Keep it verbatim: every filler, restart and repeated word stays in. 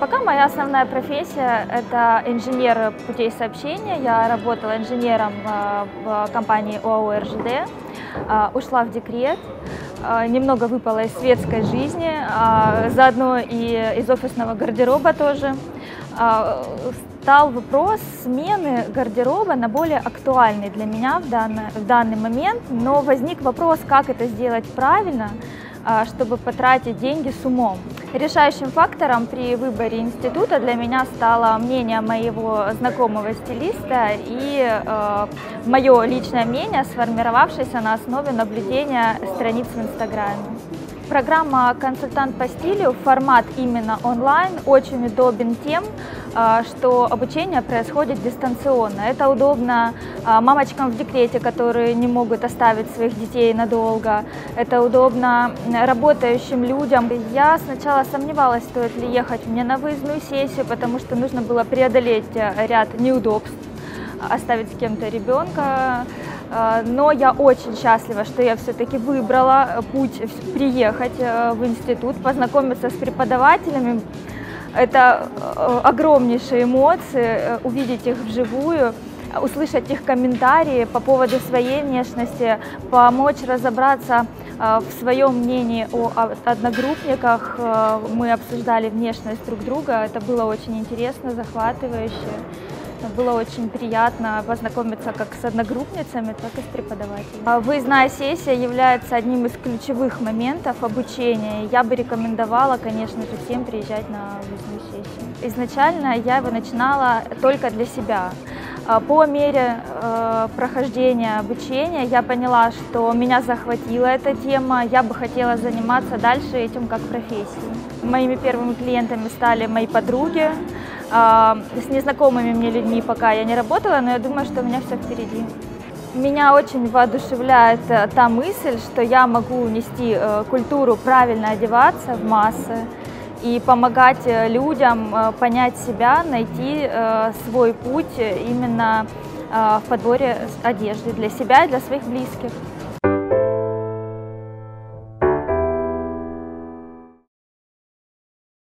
Пока моя основная профессия – это инженер путей сообщения. Я работала инженером в компании ОАО эр жэ дэ, ушла в декрет, немного выпала из светской жизни, заодно и из офисного гардероба тоже. Стал вопрос смены гардероба на более актуальный для меня в данный, в данный момент, но возник вопрос, как это сделать правильно, чтобы потратить деньги с умом. Решающим фактором при выборе института для меня стало мнение моего знакомого стилиста и э, мое личное мнение, сформировавшееся на основе наблюдения страниц в Инстаграме. Программа «Консультант по стилю», формат именно онлайн, очень удобен тем, что обучение происходит дистанционно. Это удобно мамочкам в декрете, которые не могут оставить своих детей надолго. Это удобно работающим людям. Я сначала сомневалась, стоит ли ехать мне на выездную сессию, потому что нужно было преодолеть ряд неудобств, оставить с кем-то ребенка. Но я очень счастлива, что я все-таки выбрала путь приехать в институт, познакомиться с преподавателями. Это огромнейшие эмоции, увидеть их вживую, услышать их комментарии по поводу своей внешности, помочь разобраться в своем мнении о одногруппниках. Мы обсуждали внешность друг друга, это было очень интересно, захватывающе. Было очень приятно познакомиться как с одногруппницами, так и с преподавателями. Выездная сессия является одним из ключевых моментов обучения. Я бы рекомендовала, конечно же, всем приезжать на выездную сессию. Изначально я его начинала только для себя. По мере э, прохождения обучения я поняла, что меня захватила эта тема, я бы хотела заниматься дальше этим как профессией. Моими первыми клиентами стали мои подруги. Э, с незнакомыми мне людьми пока я не работала, но я думаю, что у меня все впереди. Меня очень воодушевляет та мысль, что я могу нести э, культуру правильно одеваться в массы и помогать людям понять себя, найти свой путь именно в подборе одежды для себя и для своих близких.